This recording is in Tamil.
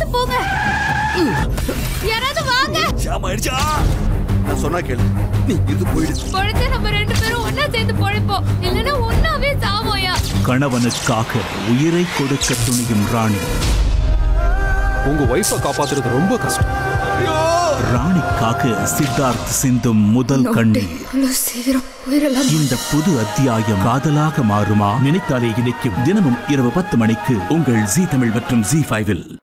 போங்க. யாராவது வாங்க. சாமாயிடுச்சா? நான் சொன்னா கேளு. நீ இது போயிடு. பொழைச்சா நம்ம 2 பேரும் ஒண்ணா சேர்ந்து பொழைப்போம். இல்லனா ஒண்ணாவே சாவோயா. கணவனுக்காக உயிரை கொடுக்க துணியும் ராணி. உங்க வைஃபை காப்பாத்துறது ரொம்ப கஷ்டம். ராணிக்காக சித்தார்த் சிந்தும் முதல் கண்ணீர். இந்த புது அத்தியாயம் காதலாக மாறுமா? நினைத்தாலே இனிக்கும். தினமும் இரவு 10 மணிக்கு உங்கள் ஜீ தமிழ் மற்றும் ஜீ5-இல்.